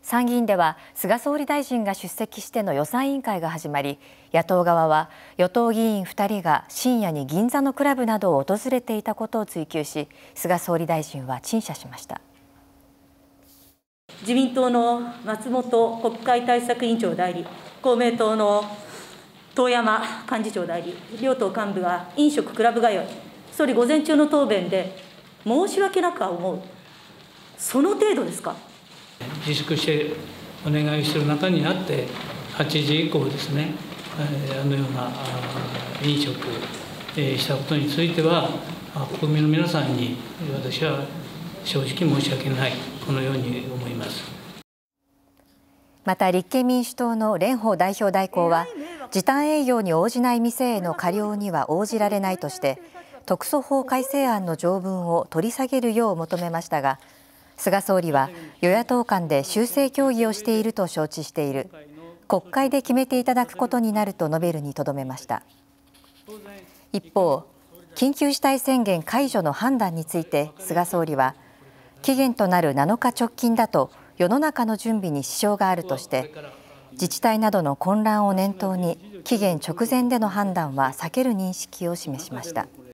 参議院では菅総理大臣が出席しての予算委員会が始まり、野党側は与党議員2人が深夜に銀座のクラブなどを訪れていたことを追及し、菅総理大臣は陳謝しました。 自民党の松本国会対策委員長代理、公明党の遠山幹事長代理、両党幹部が飲食クラブ通い、総理午前中の答弁で申し訳なく思う、その程度ですか。 自粛してお願いする中にあって、8時以降ですね、あのような飲食したことについては、国民の皆さんに私は正直申し訳ない、このように思います。 また立憲民主党の蓮舫代表代行は、時短営業に応じない店への過料には応じられないとして、特措法改正案の条文を取り下げるよう求めましたが、菅総理は与野党間で修正協議をしていると承知している、国会で決めていただくことになると述べるにとどめました。一方、緊急事態宣言解除の判断について菅総理は、期限となる7日直近だと世の中の準備に支障があるとして、自治体などの混乱を念頭に期限直前での判断は避ける認識を示しました。